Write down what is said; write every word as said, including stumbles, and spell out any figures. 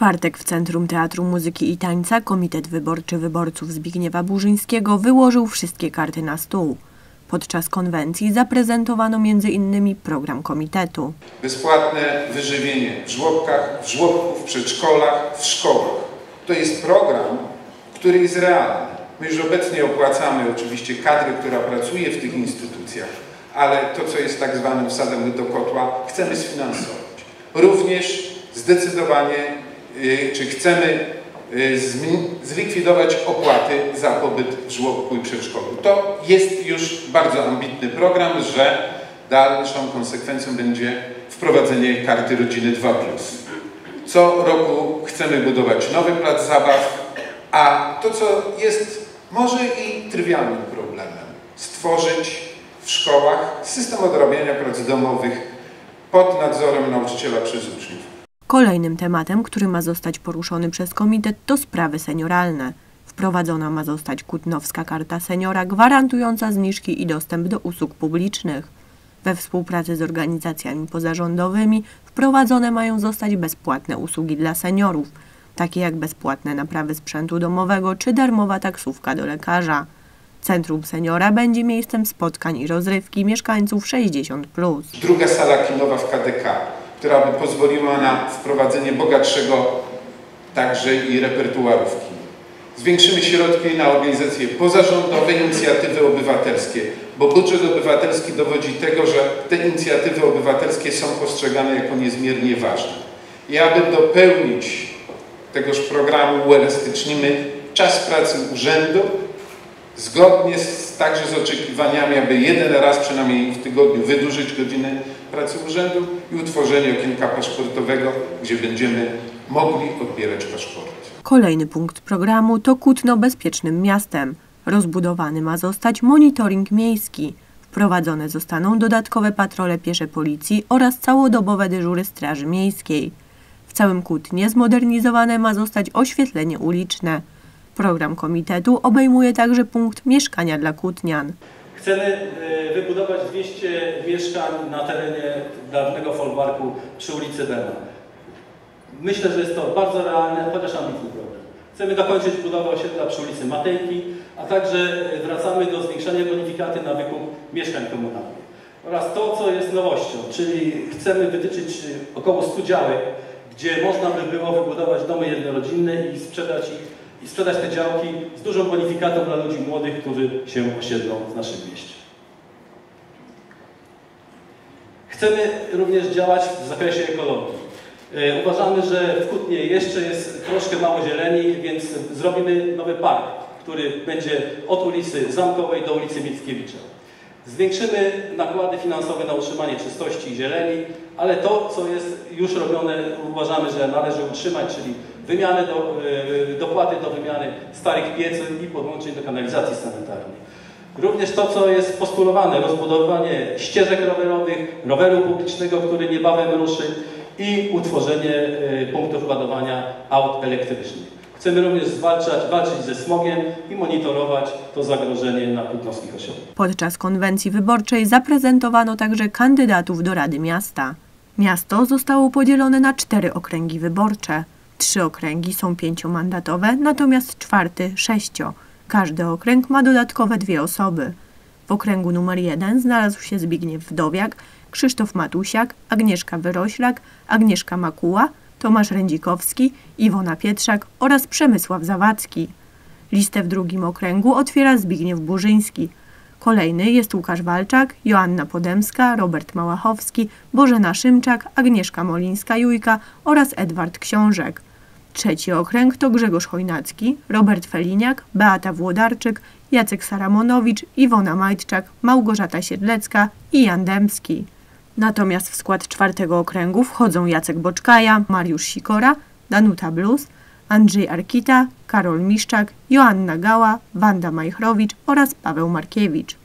czwartek w Centrum Teatru Muzyki i Tańca Komitet Wyborczy Wyborców Zbigniewa Burzyńskiego wyłożył wszystkie karty na stół. Podczas konwencji zaprezentowano między innymi program komitetu. Bezpłatne wyżywienie w żłobkach, w żłobku, w przedszkolach, w szkołach. To jest program, który jest realny. My już obecnie opłacamy oczywiście kadrę, która pracuje w tych instytucjach, ale to, co jest tak zwanym wsadem do kotła, chcemy sfinansować. Również zdecydowanie, czy chcemy zlikwidować opłaty za pobyt w żłobku i przedszkolu. To jest już bardzo ambitny program, że dalszą konsekwencją będzie wprowadzenie karty rodziny dwa plus. Co roku chcemy budować nowy plac zabaw, a to, co jest może i trywialnym problemem, stworzyć w szkołach system odrabiania prac domowych pod nadzorem nauczyciela przez uczniów. Kolejnym tematem, który ma zostać poruszony przez komitet, to sprawy senioralne. Wprowadzona ma zostać Kutnowska Karta Seniora gwarantująca zniżki i dostęp do usług publicznych. We współpracy z organizacjami pozarządowymi wprowadzone mają zostać bezpłatne usługi dla seniorów, takie jak bezpłatne naprawy sprzętu domowego czy darmowa taksówka do lekarza. Centrum Seniora będzie miejscem spotkań i rozrywki mieszkańców sześćdziesiąt plus. Druga sala kinowa w K D K, która by pozwoliła na wprowadzenie bogatszego także i repertuarów kin. Zwiększymy środki na organizacje pozarządowe, inicjatywy obywatelskie, bo budżet obywatelski dowodzi tego, że te inicjatywy obywatelskie są postrzegane jako niezmiernie ważne. I aby dopełnić tegoż programu uelastycznimy czas pracy urzędu, zgodnie z, także z oczekiwaniami, aby jeden raz przynajmniej w tygodniu wydłużyć godziny pracy urzędu i utworzenie okienka paszportowego, gdzie będziemy mogli odbierać paszporty. Kolejny punkt programu to Kutno bezpiecznym miastem. Rozbudowany ma zostać monitoring miejski. Wprowadzone zostaną dodatkowe patrole piesze policji oraz całodobowe dyżury Straży Miejskiej. W całym Kutnie zmodernizowane ma zostać oświetlenie uliczne. Program komitetu obejmuje także punkt mieszkania dla kutnian. Chcemy wybudować dwieście mieszkań na terenie dawnego folwarku przy ulicy Dema. Myślę, że jest to bardzo realny, chociaż ambitny program. Chcemy dokończyć budowę osiedla przy ulicy Matejki, a także wracamy do zwiększania bonifikaty na wykup mieszkań komunalnych. Oraz to, co jest nowością, czyli chcemy wytyczyć około stu działek, gdzie można by było wybudować domy jednorodzinne i sprzedać ich i sprzedać te działki z dużą bonifikatą dla ludzi młodych, którzy się osiedlą w naszym mieście. Chcemy również działać w zakresie ekologii. Uważamy, że w Kutnie jeszcze jest troszkę mało zieleni, więc zrobimy nowy park, który będzie od ulicy Zamkowej do ulicy Mickiewicza. Zwiększymy nakłady finansowe na utrzymanie czystości i zieleni, ale to, co jest już robione, uważamy, że należy utrzymać, czyli wymianę do, dopłaty do wymiany starych pieców i podłączeń do kanalizacji sanitarnej. Również to, co jest postulowane, rozbudowanie ścieżek rowerowych, roweru publicznego, który niebawem ruszy i utworzenie punktów ładowania aut elektrycznych. Chcemy również zwalczać, walczyć ze smogiem i monitorować to zagrożenie na kutnowskich osiedlach. Podczas konwencji wyborczej zaprezentowano także kandydatów do Rady Miasta. Miasto zostało podzielone na cztery okręgi wyborcze. Trzy okręgi są pięciomandatowe, natomiast czwarty sześcio. Każdy okręg ma dodatkowe dwie osoby. W okręgu numer jeden znalazł się Zbigniew Wdowiak, Krzysztof Matusiak, Agnieszka Wyroślak, Agnieszka Makuła, Tomasz Rędzikowski, Iwona Pietrzak oraz Przemysław Zawadzki. Listę w drugim okręgu otwiera Zbigniew Burzyński. Kolejny jest Łukasz Walczak, Joanna Podemska, Robert Małachowski, Bożena Szymczak, Agnieszka Molińska-Jujka oraz Edward Książek. Trzeci okręg to Grzegorz Chojnacki, Robert Feliniak, Beata Włodarczyk, Jacek Saramonowicz, Iwona Majtczak, Małgorzata Siedlecka i Jan Dębski. Natomiast w skład czwartego okręgu wchodzą Jacek Boczkaja, Mariusz Sikora, Danuta Blus, Andrzej Arkita, Karol Miszczak, Joanna Gała, Wanda Majchrowicz oraz Paweł Markiewicz.